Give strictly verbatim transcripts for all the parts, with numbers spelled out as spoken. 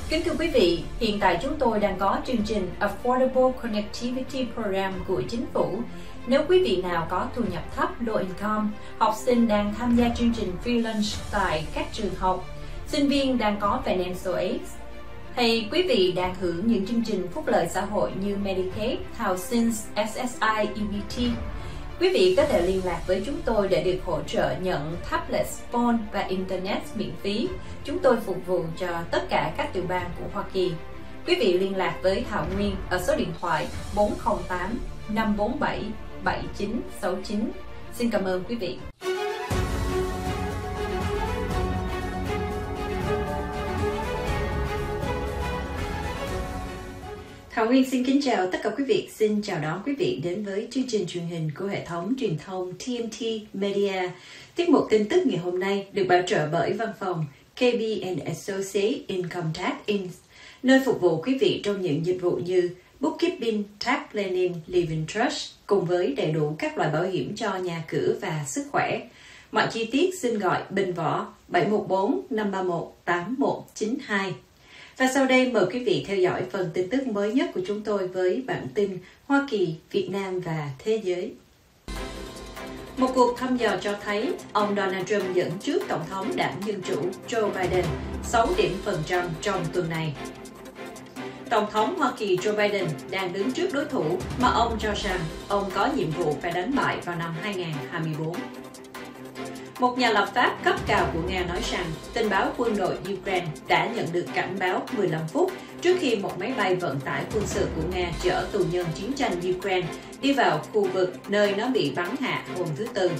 Kính thưa quý vị, hiện tại chúng tôi đang có chương trình Affordable Connectivity Program của chính phủ. Nếu quý vị nào có thu nhập thấp, low income, học sinh đang tham gia chương trình free lunch tại các trường học, sinh viên đang có financial aid, hay quý vị đang hưởng những chương trình phúc lợi xã hội như Medicaid, Housing, ét ét i, e bê tê, quý vị có thể liên lạc với chúng tôi để được hỗ trợ nhận tablet, phone và Internet miễn phí. Chúng tôi phục vụ cho tất cả các tiểu bang của Hoa Kỳ. Quý vị liên lạc với Thảo Nguyên ở số điện thoại bốn không tám năm bốn bảy bảy chín sáu chín. Xin cảm ơn quý vị. Thảo Nguyên xin kính chào tất cả quý vị. Xin chào đón quý vị đến với chương trình truyền hình của hệ thống truyền thông tê en tê Media. Tiết mục tin tức ngày hôm nay được bảo trợ bởi văn phòng ca bê and Associates Income Tax Incorporated, nơi phục vụ quý vị trong những dịch vụ như bookkeeping, tax planning, living trust, cùng với đầy đủ các loại bảo hiểm cho nhà cửa và sức khỏe. Mọi chi tiết xin gọi Bình Võ bảy một bốn năm ba một tám một chín hai. Và sau đây mời quý vị theo dõi phần tin tức mới nhất của chúng tôi với bản tin Hoa Kỳ, Việt Nam và thế giới. Một cuộc thăm dò cho thấy ông Donald Trump dẫn trước Tổng thống đảng Dân Chủ Joe Biden sáu điểm phần trăm trong tuần này. Tổng thống Hoa Kỳ Joe Biden đang đứng trước đối thủ mà ông cho rằng ông có nhiệm vụ phải đánh bại vào năm hai nghìn không trăm hai mươi tư. Một nhà lập pháp cấp cao của Nga nói rằng tình báo quân đội Ukraine đã nhận được cảnh báo mười lăm phút trước khi một máy bay vận tải quân sự của Nga chở tù nhân chiến tranh Ukraine đi vào khu vực nơi nó bị bắn hạ hôm thứ Tư.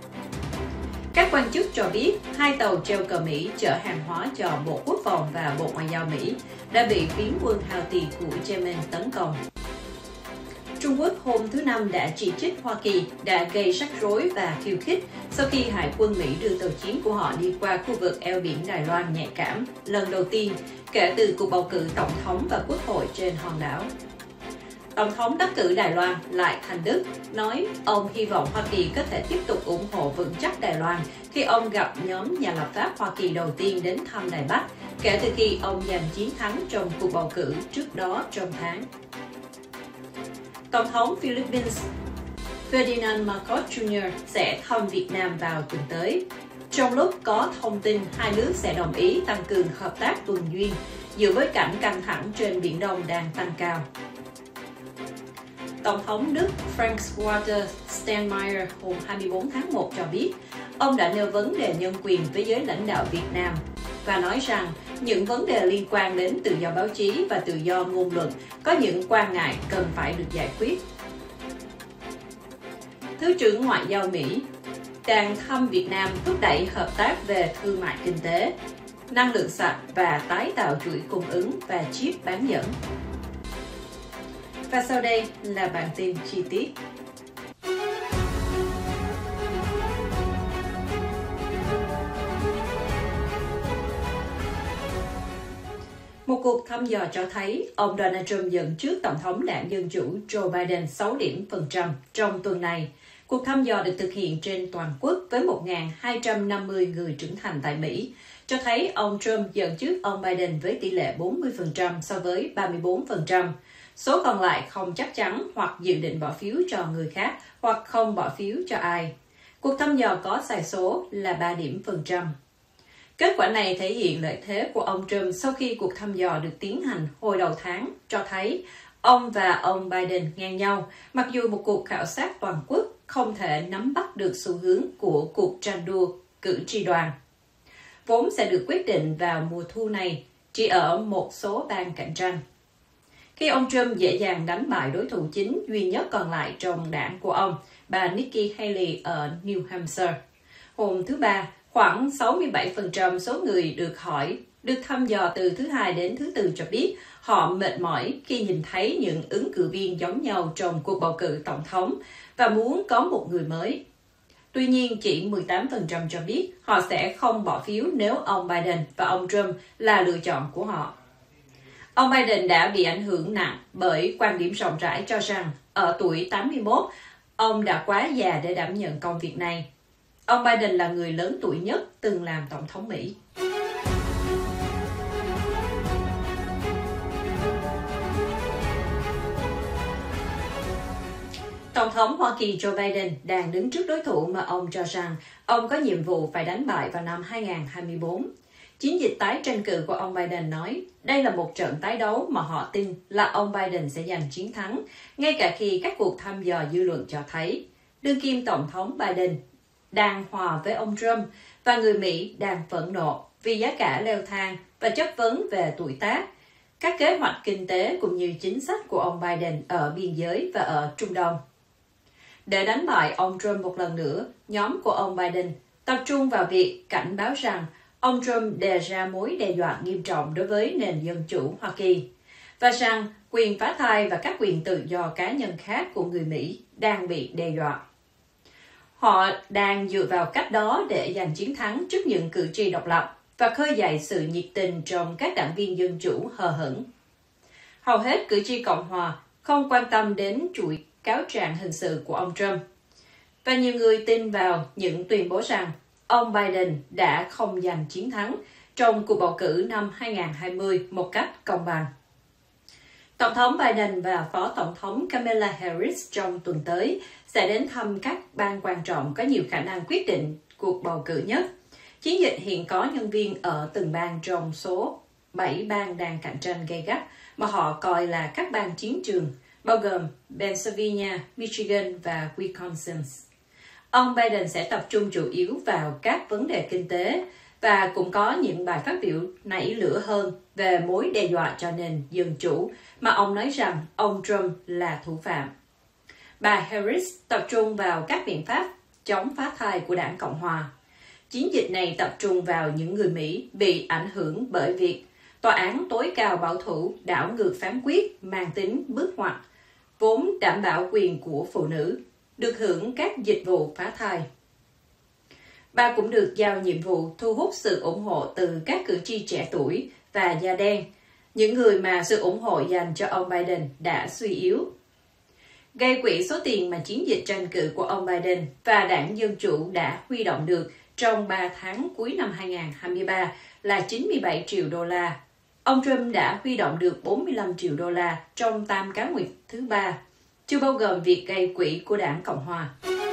Các quan chức cho biết hai tàu treo cờ Mỹ chở hàng hóa cho Bộ Quốc phòng và Bộ Ngoại giao Mỹ đã bị phiến quân Houthi của Yemen tấn công. Trung Quốc hôm thứ Năm đã chỉ trích Hoa Kỳ đã gây rắc rối và khiêu khích sau khi Hải quân Mỹ đưa tàu chiến của họ đi qua khu vực eo biển Đài Loan nhạy cảm lần đầu tiên kể từ cuộc bầu cử tổng thống và quốc hội trên hòn đảo. Tổng thống đắc cử Đài Loan Lại Thành Đức nói ông hy vọng Hoa Kỳ có thể tiếp tục ủng hộ vững chắc Đài Loan khi ông gặp nhóm nhà lập pháp Hoa Kỳ đầu tiên đến thăm Đài Bắc kể từ khi ông giành chiến thắng trong cuộc bầu cử trước đó trong tháng. Tổng thống Philippines Ferdinand Marcos Junior sẽ thăm Việt Nam vào tuần tới, trong lúc có thông tin hai nước sẽ đồng ý tăng cường hợp tác tuần duyên giữa bối cảnh căng thẳng trên Biển Đông đang tăng cao. Tổng thống Đức Frank-Walter Steinmeier hôm hai mươi tư tháng một cho biết ông đã nêu vấn đề nhân quyền với giới lãnh đạo Việt Nam và nói rằng những vấn đề liên quan đến tự do báo chí và tự do ngôn luận có những quan ngại cần phải được giải quyết. Thứ trưởng Ngoại giao Mỹ đang thăm Việt Nam thúc đẩy hợp tác về thương mại kinh tế, năng lượng sạch và tái tạo chuỗi cung ứng và chip bán dẫn. Và sau đây là bản tin chi tiết. Một cuộc thăm dò cho thấy ông Donald Trump dẫn trước Tổng thống đảng Dân Chủ Joe Biden sáu điểm phần trăm trong tuần này. Cuộc thăm dò được thực hiện trên toàn quốc với một nghìn hai trăm năm mươi người trưởng thành tại Mỹ, cho thấy ông Trump dẫn trước ông Biden với tỷ lệ bốn mươi phần trăm so với ba mươi tư phần trăm. Số còn lại không chắc chắn hoặc dự định bỏ phiếu cho người khác hoặc không bỏ phiếu cho ai. Cuộc thăm dò có sai số là ba điểm phần trăm. Kết quả này thể hiện lợi thế của ông Trump sau khi cuộc thăm dò được tiến hành hồi đầu tháng, cho thấy ông và ông Biden ngang nhau, mặc dù một cuộc khảo sát toàn quốc không thể nắm bắt được xu hướng của cuộc tranh đua cử tri đoàn. Vốn sẽ được quyết định vào mùa thu này, chỉ ở một số bang cạnh tranh. Khi ông Trump dễ dàng đánh bại đối thủ chính duy nhất còn lại trong đảng của ông, bà Nikki Haley ở New Hampshire. Hôm thứ Ba, khoảng sáu mươi bảy phần trăm số người được hỏi, được thăm dò từ thứ Hai đến thứ Tư cho biết họ mệt mỏi khi nhìn thấy những ứng cử viên giống nhau trong cuộc bầu cử tổng thống và muốn có một người mới. Tuy nhiên, chỉ mười tám phần trăm cho biết họ sẽ không bỏ phiếu nếu ông Biden và ông Trump là lựa chọn của họ. Ông Biden đã bị ảnh hưởng nặng bởi quan điểm rộng rãi cho rằng ở tuổi tám mươi mốt, ông đã quá già để đảm nhận công việc này. Ông Biden là người lớn tuổi nhất từng làm tổng thống Mỹ. Tổng thống Hoa Kỳ Joe Biden đang đứng trước đối thủ mà ông cho rằng ông có nhiệm vụ phải đánh bại vào năm hai nghìn không trăm hai mươi tư. Chiến dịch tái tranh cử của ông Biden nói đây là một trận tái đấu mà họ tin là ông Biden sẽ giành chiến thắng, ngay cả khi các cuộc thăm dò dư luận cho thấy đương kim Tổng thống Biden đang hòa với ông Trump và người Mỹ đang phẫn nộ vì giá cả leo thang và chất vấn về tuổi tác, các kế hoạch kinh tế cũng như chính sách của ông Biden ở biên giới và ở Trung Đông. Để đánh bại ông Trump một lần nữa, nhóm của ông Biden tập trung vào việc cảnh báo rằng ông Trump đề ra mối đe dọa nghiêm trọng đối với nền dân chủ Hoa Kỳ và rằng quyền phá thai và các quyền tự do cá nhân khác của người Mỹ đang bị đe dọa. Họ đang dựa vào cách đó để giành chiến thắng trước những cử tri độc lập và khơi dậy sự nhiệt tình trong các đảng viên dân chủ hờ hững. Hầu hết cử tri Cộng hòa không quan tâm đến chuỗi cáo trạng hình sự của ông Trump. Và nhiều người tin vào những tuyên bố rằng ông Biden đã không giành chiến thắng trong cuộc bầu cử năm hai nghìn không trăm hai mươi một cách công bằng. Tổng thống Biden và Phó Tổng thống Kamala Harris trong tuần tới sẽ đến thăm các bang quan trọng có nhiều khả năng quyết định cuộc bầu cử nhất. Chiến dịch hiện có nhân viên ở từng bang trong số bảy bang đang cạnh tranh gay gắt mà họ coi là các bang chiến trường, bao gồm Pennsylvania, Michigan và Wisconsin. Ông Biden sẽ tập trung chủ yếu vào các vấn đề kinh tế và cũng có những bài phát biểu nảy lửa hơn về mối đe dọa cho nền dân chủ mà ông nói rằng ông Trump là thủ phạm. Bà Harris tập trung vào các biện pháp chống phá thai của đảng Cộng hòa. Chiến dịch này tập trung vào những người Mỹ bị ảnh hưởng bởi việc tòa án tối cao bảo thủ đảo ngược phán quyết mang tính bước ngoặt, vốn đảm bảo quyền của phụ nữ, được hưởng các dịch vụ phá thai. Bà cũng được giao nhiệm vụ thu hút sự ủng hộ từ các cử tri trẻ tuổi và da đen, những người mà sự ủng hộ dành cho ông Biden đã suy yếu. Gây quỹ số tiền mà chiến dịch tranh cử của ông Biden và đảng Dân Chủ đã huy động được trong ba tháng cuối năm hai nghìn không trăm hai mươi ba là chín mươi bảy triệu đô la. Ông Trump đã huy động được bốn mươi lăm triệu đô la trong tam cá nguyệt thứ ba, chưa bao gồm việc gây quỹ của đảng Cộng hòa.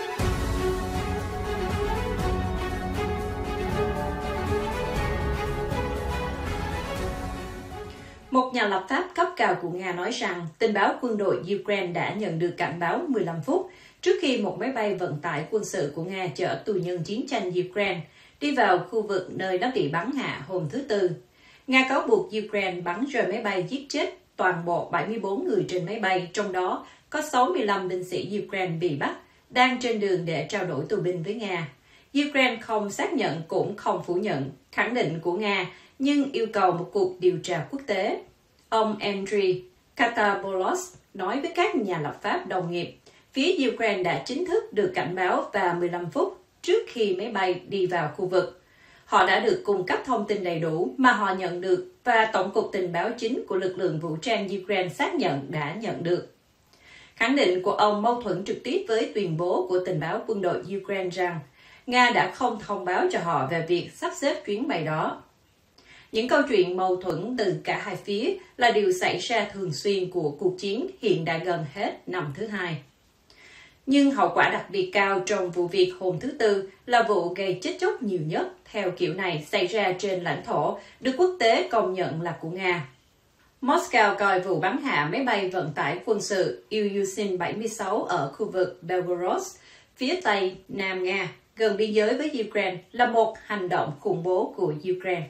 Một nhà lập pháp cấp cao của Nga nói rằng tình báo quân đội Ukraine đã nhận được cảnh báo mười lăm phút trước khi một máy bay vận tải quân sự của Nga chở tù nhân chiến tranh Ukraine đi vào khu vực nơi nó bị bắn hạ hôm thứ Tư. Nga cáo buộc Ukraine bắn rơi máy bay giết chết toàn bộ bảy mươi bốn người trên máy bay, trong đó có sáu mươi lăm binh sĩ Ukraine bị bắt, đang trên đường để trao đổi tù binh với Nga. Ukraine không xác nhận cũng không phủ nhận khẳng định của Nga, nhưng yêu cầu một cuộc điều tra quốc tế. Ông Andriy Katarboulos nói với các nhà lập pháp đồng nghiệp, phía Ukraine đã chính thức được cảnh báo vào mười lăm phút trước khi máy bay đi vào khu vực. Họ đã được cung cấp thông tin đầy đủ mà họ nhận được và Tổng cục Tình báo chính của lực lượng vũ trang Ukraine xác nhận đã nhận được. Khẳng định của ông mâu thuẫn trực tiếp với tuyên bố của tình báo quân đội Ukraine rằng Nga đã không thông báo cho họ về việc sắp xếp chuyến bay đó. Những câu chuyện mâu thuẫn từ cả hai phía là điều xảy ra thường xuyên của cuộc chiến hiện đã gần hết năm thứ hai. Nhưng hậu quả đặc biệt cao trong vụ việc hôm thứ Tư là vụ gây chết chóc nhiều nhất theo kiểu này xảy ra trên lãnh thổ được quốc tế công nhận là của Nga. Moscow coi vụ bắn hạ máy bay vận tải quân sự Ilyushin bảy mươi sáu ở khu vực Belgorod, phía tây Nam Nga, gần biên giới với Ukraine là một hành động khủng bố của Ukraine.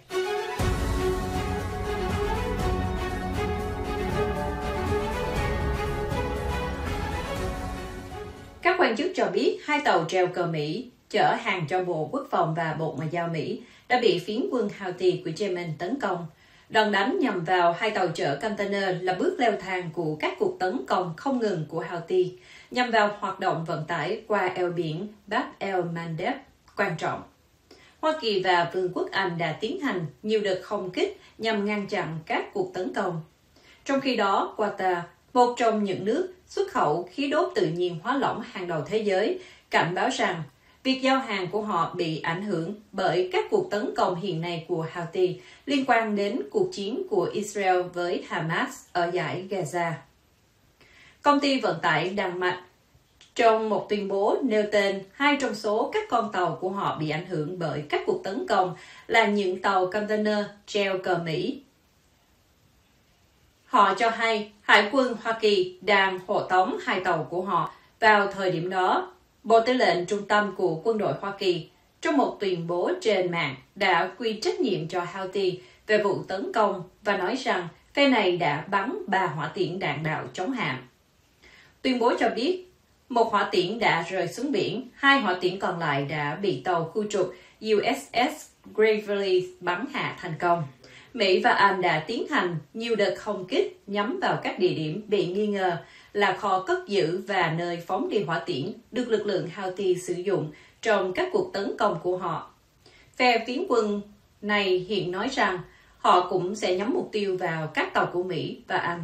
Các quan chức cho biết hai tàu treo cờ Mỹ chở hàng cho Bộ Quốc phòng và Bộ Ngoại giao Mỹ đã bị phiến quân Houthi của Yemen tấn công. Đòn đánh nhằm vào hai tàu chở container là bước leo thang của các cuộc tấn công không ngừng của Houthi nhằm vào hoạt động vận tải qua eo biển Bab el-Mandeb quan trọng. Hoa Kỳ và Vương quốc Anh đã tiến hành nhiều đợt không kích nhằm ngăn chặn các cuộc tấn công. Trong khi đó, Qatar, một trong những nước xuất khẩu khí đốt tự nhiên hóa lỏng hàng đầu thế giới, cảnh báo rằng việc giao hàng của họ bị ảnh hưởng bởi các cuộc tấn công hiện nay của Houthi liên quan đến cuộc chiến của Israel với Hamas ở dải Gaza. Công ty vận tải Đan Mạch Trong một tuyên bố nêu tên hai trong số các con tàu của họ bị ảnh hưởng bởi các cuộc tấn công là những tàu container treo cờ Mỹ. Họ cho hay Hải quân Hoa Kỳ đang hộ tống hai tàu của họ vào thời điểm đó. Bộ Tư lệnh Trung tâm của quân đội Hoa Kỳ trong một tuyên bố trên mạng đã quy trách nhiệm cho Houthi về vụ tấn công và nói rằng phe này đã bắn ba hỏa tiễn đạn đạo chống hạm. Tuyên bố cho biết một hỏa tiễn đã rơi xuống biển, hai hỏa tiễn còn lại đã bị tàu khu trục u ét ét Gravely bắn hạ thành công. Mỹ và Anh đã tiến hành nhiều đợt không kích nhắm vào các địa điểm bị nghi ngờ là kho cất giữ và nơi phóng đi hỏa tiễn được lực lượng Houthi sử dụng trong các cuộc tấn công của họ. Phe phiến quân này hiện nói rằng họ cũng sẽ nhắm mục tiêu vào các tàu của Mỹ và Anh.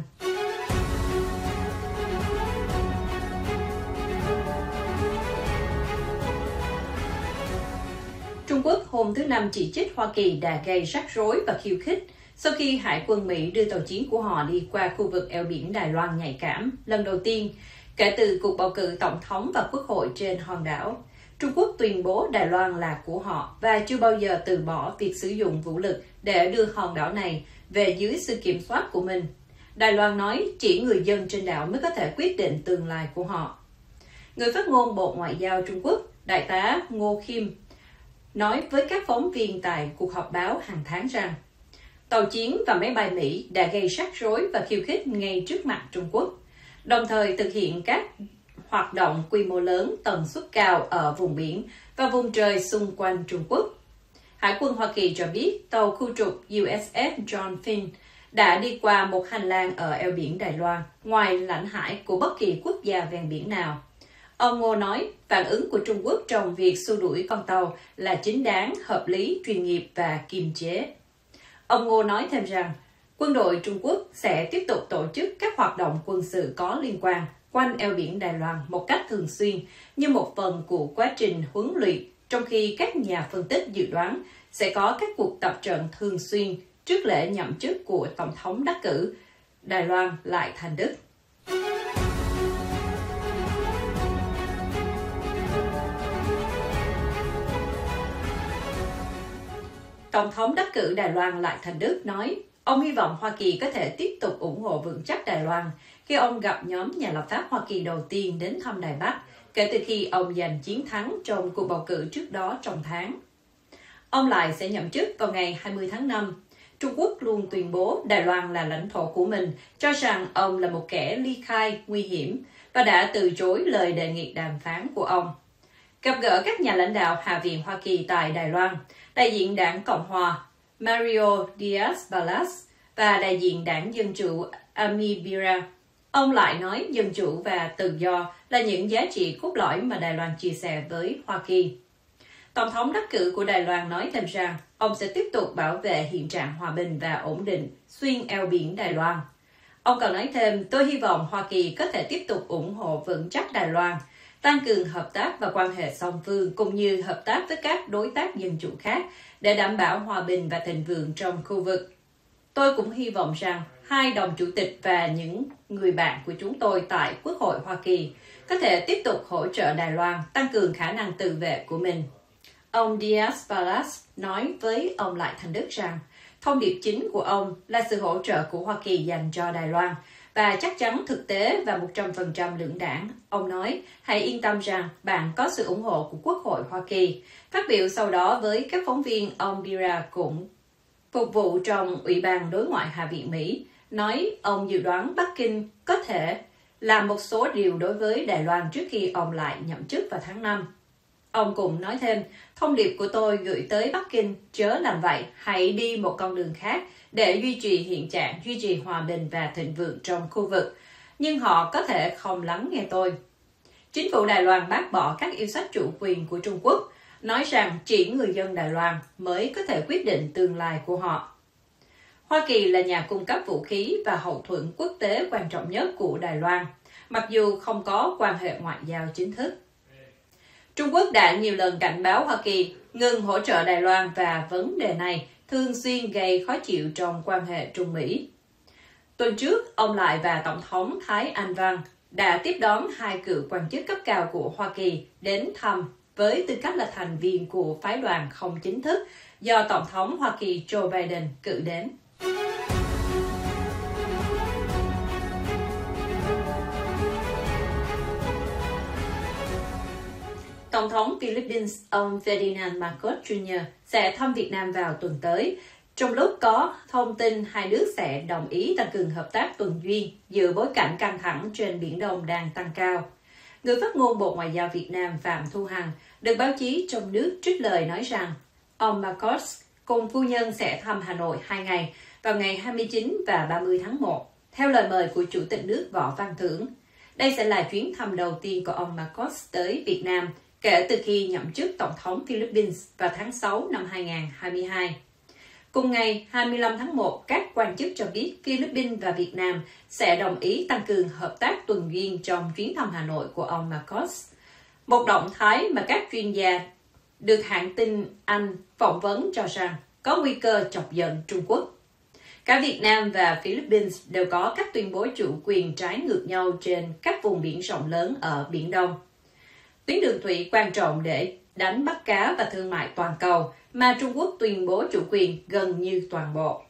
Trung Quốc hôm thứ Năm chỉ trích Hoa Kỳ đã gây rắc rối và khiêu khích sau khi Hải quân Mỹ đưa tàu chiến của họ đi qua khu vực eo biển Đài Loan nhạy cảm lần đầu tiên kể từ cuộc bầu cử tổng thống và quốc hội trên hòn đảo. Trung Quốc tuyên bố Đài Loan là của họ và chưa bao giờ từ bỏ việc sử dụng vũ lực để đưa hòn đảo này về dưới sự kiểm soát của mình. Đài Loan nói chỉ người dân trên đảo mới có thể quyết định tương lai của họ. Người phát ngôn Bộ Ngoại giao Trung Quốc, Đại tá Ngô Kim, nói với các phóng viên tại cuộc họp báo hàng tháng rằng tàu chiến và máy bay Mỹ đã gây rắc rối và khiêu khích ngay trước mặt Trung Quốc, đồng thời thực hiện các hoạt động quy mô lớn tần suất cao ở vùng biển và vùng trời xung quanh Trung Quốc. Hải quân Hoa Kỳ cho biết tàu khu trục u ét ét John Finn đã đi qua một hành lang ở eo biển Đài Loan, ngoài lãnh hải của bất kỳ quốc gia ven biển nào. Ông Ngô nói phản ứng của Trung Quốc trong việc xua đuổi con tàu là chính đáng, hợp lý, chuyên nghiệp và kiềm chế. Ông Ngô nói thêm rằng quân đội Trung Quốc sẽ tiếp tục tổ chức các hoạt động quân sự có liên quan quanh eo biển Đài Loan một cách thường xuyên như một phần của quá trình huấn luyện, trong khi các nhà phân tích dự đoán sẽ có các cuộc tập trận thường xuyên trước lễ nhậm chức của Tổng thống đắc cử Đài Loan Lại Thành Đức. Tổng thống đắc cử Đài Loan Lại Thành Đức nói ông hy vọng Hoa Kỳ có thể tiếp tục ủng hộ vững chắc Đài Loan khi ông gặp nhóm nhà lập pháp Hoa Kỳ đầu tiên đến thăm Đài Bắc kể từ khi ông giành chiến thắng trong cuộc bầu cử trước đó trong tháng. Ông Lại sẽ nhậm chức vào ngày hai mươi tháng năm. Trung Quốc luôn tuyên bố Đài Loan là lãnh thổ của mình, cho rằng ông là một kẻ ly khai, nguy hiểm và đã từ chối lời đề nghị đàm phán của ông. Gặp gỡ các nhà lãnh đạo Hạ viện Hoa Kỳ tại Đài Loan, đại diện đảng Cộng hòa Mario Diaz-Balart và đại diện đảng Dân chủ Ami Bera, ông lại nói dân chủ và tự do là những giá trị cốt lõi mà Đài Loan chia sẻ với Hoa Kỳ. Tổng thống đắc cử của Đài Loan nói thêm rằng ông sẽ tiếp tục bảo vệ hiện trạng hòa bình và ổn định xuyên eo biển Đài Loan. Ông còn nói thêm, tôi hy vọng Hoa Kỳ có thể tiếp tục ủng hộ vững chắc Đài Loan, tăng cường hợp tác và quan hệ song phương cũng như hợp tác với các đối tác dân chủ khác để đảm bảo hòa bình và thịnh vượng trong khu vực. Tôi cũng hy vọng rằng hai đồng chủ tịch và những người bạn của chúng tôi tại Quốc hội Hoa Kỳ có thể tiếp tục hỗ trợ Đài Loan tăng cường khả năng tự vệ của mình. Ông Diaz-Balart nói với ông Lại Thành Đức rằng thông điệp chính của ông là sự hỗ trợ của Hoa Kỳ dành cho Đài Loan và chắc chắn thực tế và một trăm phần trăm lưỡng đảng. Ông nói, hãy yên tâm rằng bạn có sự ủng hộ của Quốc hội Hoa Kỳ. Phát biểu sau đó với các phóng viên, ông Bira cũng phục vụ trong Ủy ban Đối ngoại Hạ viện Mỹ, nói ông dự đoán Bắc Kinh có thể làm một số điều đối với Đài Loan trước khi ông lại nhậm chức vào tháng năm. Ông cũng nói thêm, thông điệp của tôi gửi tới Bắc Kinh, chớ làm vậy, hãy đi một con đường khác để duy trì hiện trạng, duy trì hòa bình và thịnh vượng trong khu vực. Nhưng họ có thể không lắng nghe tôi. Chính phủ Đài Loan bác bỏ các yêu sách chủ quyền của Trung Quốc, nói rằng chỉ người dân Đài Loan mới có thể quyết định tương lai của họ. Hoa Kỳ là nhà cung cấp vũ khí và hậu thuẫn quốc tế quan trọng nhất của Đài Loan, mặc dù không có quan hệ ngoại giao chính thức. Trung Quốc đã nhiều lần cảnh báo Hoa Kỳ ngừng hỗ trợ Đài Loan và vấn đề này thường xuyên gây khó chịu trong quan hệ Trung Mỹ. Tuần trước, ông Lại và Tổng thống Thái Anh Văn đã tiếp đón hai cựu quan chức cấp cao của Hoa Kỳ đến thăm với tư cách là thành viên của phái đoàn không chính thức do Tổng thống Hoa Kỳ Joe Biden cử đến. Tổng thống Philippines ông Ferdinand Marcos Junior sẽ thăm Việt Nam vào tuần tới, trong lúc có thông tin hai nước sẽ đồng ý tăng cường hợp tác tuần duyên giữa bối cảnh căng thẳng trên Biển Đông đang tăng cao. Người phát ngôn Bộ Ngoại giao Việt Nam Phạm Thu Hằng được báo chí trong nước trích lời nói rằng ông Marcos cùng phu nhân sẽ thăm Hà Nội hai ngày vào ngày hai mươi chín và ba mươi tháng một, theo lời mời của Chủ tịch nước Võ Văn Thưởng. Đây sẽ là chuyến thăm đầu tiên của ông Marcos tới Việt Nam kể từ khi nhậm chức Tổng thống Philippines vào tháng sáu năm hai nghìn không trăm hai mươi hai. Cùng ngày hai mươi lăm tháng một, các quan chức cho biết Philippines và Việt Nam sẽ đồng ý tăng cường hợp tác tuần duyên trong chuyến thăm Hà Nội của ông Marcos. Một động thái mà các chuyên gia được hãng tin Anh phỏng vấn cho rằng có nguy cơ chọc giận Trung Quốc. Cả Việt Nam và Philippines đều có các tuyên bố chủ quyền trái ngược nhau trên các vùng biển rộng lớn ở Biển Đông. Tuyến đường thủy quan trọng để đánh bắt cá và thương mại toàn cầu mà Trung Quốc tuyên bố chủ quyền gần như toàn bộ.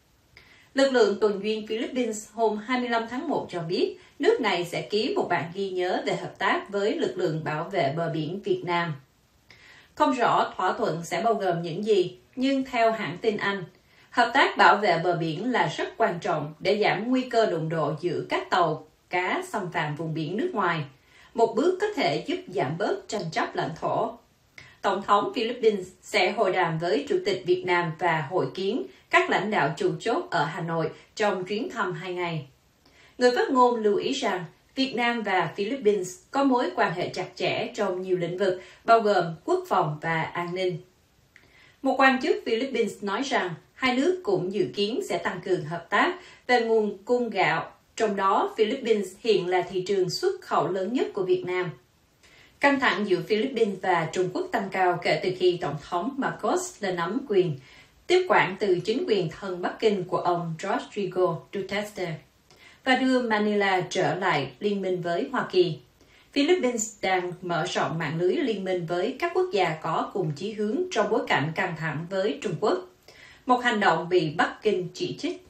Lực lượng tuần duyên Philippines hôm hai mươi lăm tháng một cho biết nước này sẽ ký một bản ghi nhớ về hợp tác với lực lượng bảo vệ bờ biển Việt Nam. Không rõ thỏa thuận sẽ bao gồm những gì, nhưng theo hãng tin Anh, hợp tác bảo vệ bờ biển là rất quan trọng để giảm nguy cơ đụng độ giữa các tàu cá xâm phạm vùng biển nước ngoài, một bước có thể giúp giảm bớt tranh chấp lãnh thổ. Tổng thống Philippines sẽ hội đàm với Chủ tịch Việt Nam và hội kiến các lãnh đạo chủ chốt ở Hà Nội trong chuyến thăm hai ngày. Người phát ngôn lưu ý rằng Việt Nam và Philippines có mối quan hệ chặt chẽ trong nhiều lĩnh vực, bao gồm quốc phòng và an ninh. Một quan chức Philippines nói rằng hai nước cũng dự kiến sẽ tăng cường hợp tác về nguồn cung gạo, trong đó Philippines hiện là thị trường xuất khẩu lớn nhất của Việt Nam. Căng thẳng giữa Philippines và Trung Quốc tăng cao kể từ khi Tổng thống Marcos lên nắm quyền, tiếp quản từ chính quyền thân Bắc Kinh của ông Rodrigo Duterte và đưa Manila trở lại liên minh với Hoa Kỳ. Philippines đang mở rộng mạng lưới liên minh với các quốc gia có cùng chí hướng trong bối cảnh căng thẳng với Trung Quốc, một hành động bị Bắc Kinh chỉ trích.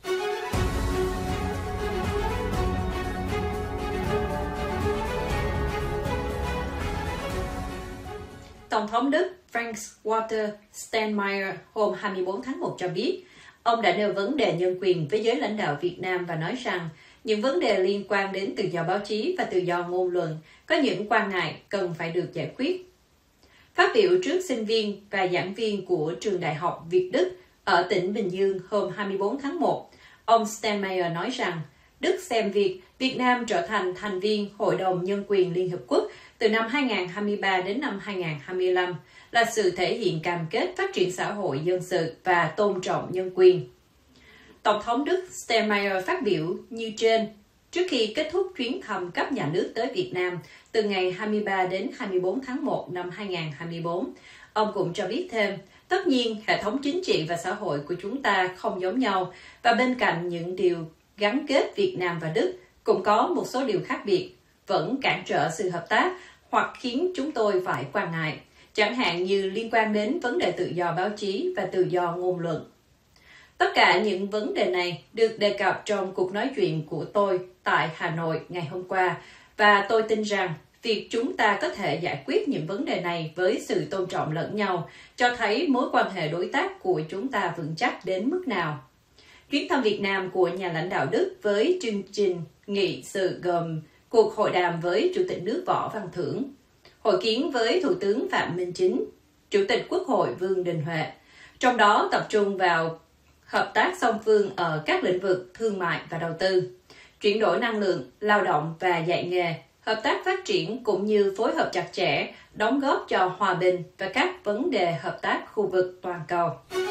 Tổng thống Đức Frank-Walter Steinmeier hôm hai mươi tư tháng một cho biết, ông đã nêu vấn đề nhân quyền với giới lãnh đạo Việt Nam và nói rằng những vấn đề liên quan đến tự do báo chí và tự do ngôn luận có những quan ngại cần phải được giải quyết. Phát biểu trước sinh viên và giảng viên của trường đại học Việt Đức ở tỉnh Bình Dương hôm hai mươi tư tháng một, ông Steinmeier nói rằng Đức xem việc Việt Nam trở thành thành viên Hội đồng Nhân quyền Liên Hợp Quốc từ năm hai nghìn không trăm hai mươi ba đến năm hai nghìn không trăm hai mươi lăm là sự thể hiện cam kết phát triển xã hội dân sự và tôn trọng nhân quyền. Tổng thống Đức Steinmeier phát biểu như trên trước khi kết thúc chuyến thăm cấp nhà nước tới Việt Nam từ ngày hai mươi ba đến hai mươi tư tháng một năm hai nghìn không trăm hai mươi tư. Ông cũng cho biết thêm, tất nhiên hệ thống chính trị và xã hội của chúng ta không giống nhau và bên cạnh những điều gắn kết Việt Nam và Đức cũng có một số điều khác biệt, vẫn cản trở sự hợp tác hoặc khiến chúng tôi phải quan ngại, chẳng hạn như liên quan đến vấn đề tự do báo chí và tự do ngôn luận. Tất cả những vấn đề này được đề cập trong cuộc nói chuyện của tôi tại Hà Nội ngày hôm qua, và tôi tin rằng việc chúng ta có thể giải quyết những vấn đề này với sự tôn trọng lẫn nhau cho thấy mối quan hệ đối tác của chúng ta vững chắc đến mức nào. Chuyến thăm Việt Nam của nhà lãnh đạo Đức với chương trình nghị sự gồm cuộc hội đàm với Chủ tịch nước Võ Văn Thưởng, hội kiến với Thủ tướng Phạm Minh Chính, Chủ tịch Quốc hội Vương Đình Huệ, trong đó tập trung vào hợp tác song phương ở các lĩnh vực thương mại và đầu tư, chuyển đổi năng lượng, lao động và dạy nghề, hợp tác phát triển cũng như phối hợp chặt chẽ, đóng góp cho hòa bình và các vấn đề hợp tác khu vực toàn cầu.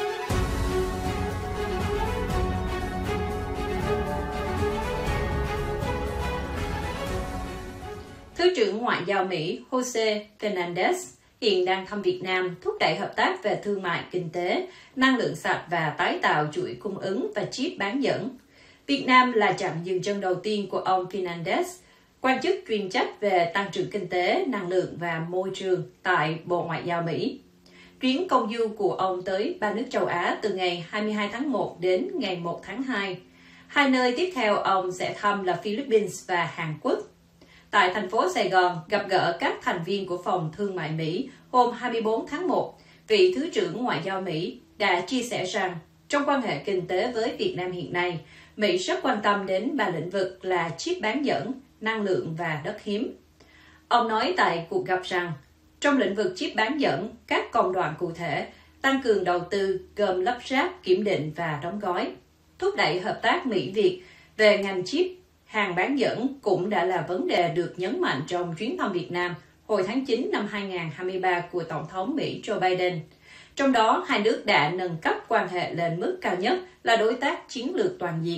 Thứ trưởng Ngoại giao Mỹ Jose Fernandez hiện đang thăm Việt Nam thúc đẩy hợp tác về thương mại, kinh tế, năng lượng sạch và tái tạo chuỗi cung ứng và chip bán dẫn. Việt Nam là chặng dừng chân đầu tiên của ông Fernandez quan chức chuyên trách về tăng trưởng kinh tế, năng lượng và môi trường tại Bộ Ngoại giao Mỹ. Chuyến công du của ông tới ba nước châu Á từ ngày hai mươi hai tháng một đến ngày một tháng hai. Hai nơi tiếp theo ông sẽ thăm là Philippines và Hàn Quốc. Tại thành phố Sài Gòn, gặp gỡ các thành viên của Phòng Thương mại Mỹ hôm hai mươi tư tháng một, vị Thứ trưởng Ngoại giao Mỹ đã chia sẻ rằng trong quan hệ kinh tế với Việt Nam hiện nay, Mỹ rất quan tâm đến ba lĩnh vực là chip bán dẫn, năng lượng và đất hiếm. Ông nói tại cuộc gặp rằng, trong lĩnh vực chip bán dẫn, các công đoạn cụ thể, tăng cường đầu tư gồm lắp ráp, kiểm định và đóng gói, thúc đẩy hợp tác Mỹ-Việt về ngành chip, hàng bán dẫn cũng đã là vấn đề được nhấn mạnh trong chuyến thăm Việt Nam hồi tháng chín năm hai nghìn không trăm hai mươi ba của Tổng thống Mỹ Joe Biden. Trong đó, hai nước đã nâng cấp quan hệ lên mức cao nhất là đối tác chiến lược toàn diện.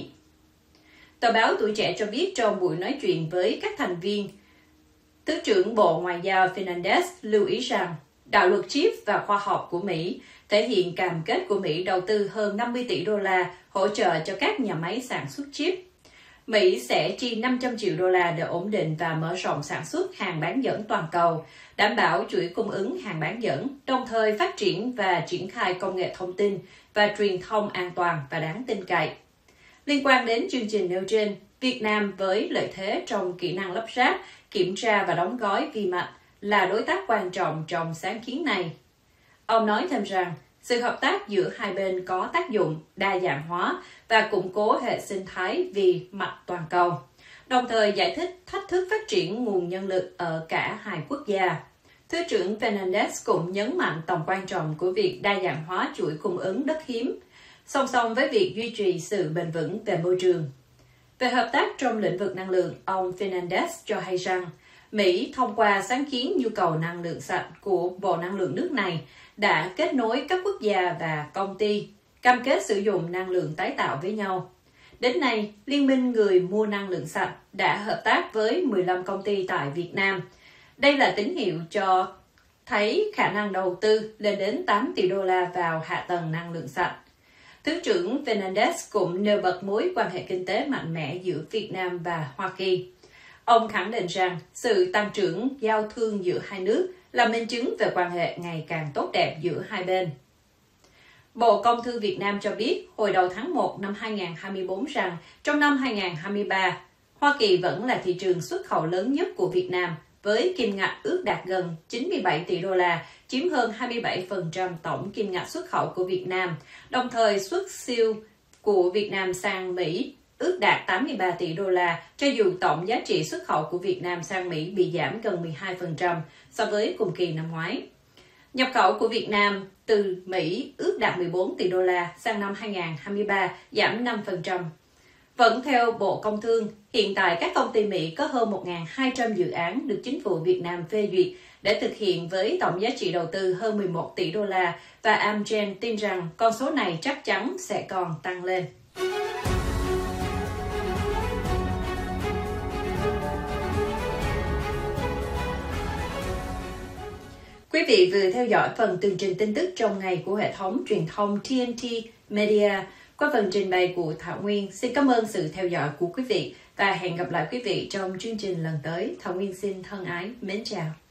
Tờ báo Tuổi Trẻ cho biết trong buổi nói chuyện với các thành viên, Thứ trưởng Bộ Ngoại giao Fernandez lưu ý rằng đạo luật chip và khoa học của Mỹ thể hiện cam kết của Mỹ đầu tư hơn năm mươi tỷ đô la hỗ trợ cho các nhà máy sản xuất chip. Mỹ sẽ chi năm trăm triệu đô la để ổn định và mở rộng sản xuất hàng bán dẫn toàn cầu, đảm bảo chuỗi cung ứng hàng bán dẫn, đồng thời phát triển và triển khai công nghệ thông tin và truyền thông an toàn và đáng tin cậy. Liên quan đến chương trình nêu trên, Việt Nam với lợi thế trong kỹ năng lắp ráp, kiểm tra và đóng gói vi mạch là đối tác quan trọng trong sáng kiến này. Ông nói thêm rằng, sự hợp tác giữa hai bên có tác dụng đa dạng hóa và củng cố hệ sinh thái vì mạch toàn cầu, đồng thời giải thích thách thức phát triển nguồn nhân lực ở cả hai quốc gia. Thứ trưởng Fernandez cũng nhấn mạnh tầm quan trọng của việc đa dạng hóa chuỗi cung ứng đất hiếm, song song với việc duy trì sự bền vững về môi trường. Về hợp tác trong lĩnh vực năng lượng, ông Fernandez cho hay rằng, Mỹ thông qua sáng kiến nhu cầu năng lượng sạch của Bộ Năng lượng nước này đã kết nối các quốc gia và công ty cam kết sử dụng năng lượng tái tạo với nhau. Đến nay, Liên minh người mua năng lượng sạch đã hợp tác với mười lăm công ty tại Việt Nam. Đây là tín hiệu cho thấy khả năng đầu tư lên đến tám tỷ đô la vào hạ tầng năng lượng sạch. Thứ trưởng Fernandez cũng nêu bật mối quan hệ kinh tế mạnh mẽ giữa Việt Nam và Hoa Kỳ. Ông khẳng định rằng sự tăng trưởng giao thương giữa hai nước là minh chứng về quan hệ ngày càng tốt đẹp giữa hai bên. Bộ Công Thương Việt Nam cho biết hồi đầu tháng một năm hai nghìn không trăm hai mươi tư rằng trong năm hai nghìn không trăm hai mươi ba, Hoa Kỳ vẫn là thị trường xuất khẩu lớn nhất của Việt Nam với kim ngạch ước đạt gần chín mươi bảy tỷ đô la, chiếm hơn hai mươi bảy phần trăm tổng kim ngạch xuất khẩu của Việt Nam. Đồng thời, xuất siêu của Việt Nam sang Mỹ ước đạt tám mươi ba tỷ đô la, cho dù tổng giá trị xuất khẩu của Việt Nam sang Mỹ bị giảm gần mười hai phần trăm so với cùng kỳ năm ngoái. Nhập khẩu của Việt Nam từ Mỹ ước đạt mười bốn tỷ đô la, sang năm hai nghìn không trăm hai mươi ba giảm năm phần trăm. Vẫn theo Bộ Công Thương, hiện tại các công ty Mỹ có hơn một nghìn hai trăm dự án được chính phủ Việt Nam phê duyệt để thực hiện với tổng giá trị đầu tư hơn mười một tỷ đô la và Amgen tin rằng con số này chắc chắn sẽ còn tăng lên. Quý vị vừa theo dõi phần tường trình tin tức trong ngày của hệ thống truyền thông tê en tê Media qua phần trình bày của Thảo Nguyên. Xin cảm ơn sự theo dõi của quý vị và hẹn gặp lại quý vị trong chương trình lần tới. Thảo Nguyên xin thân ái mến chào.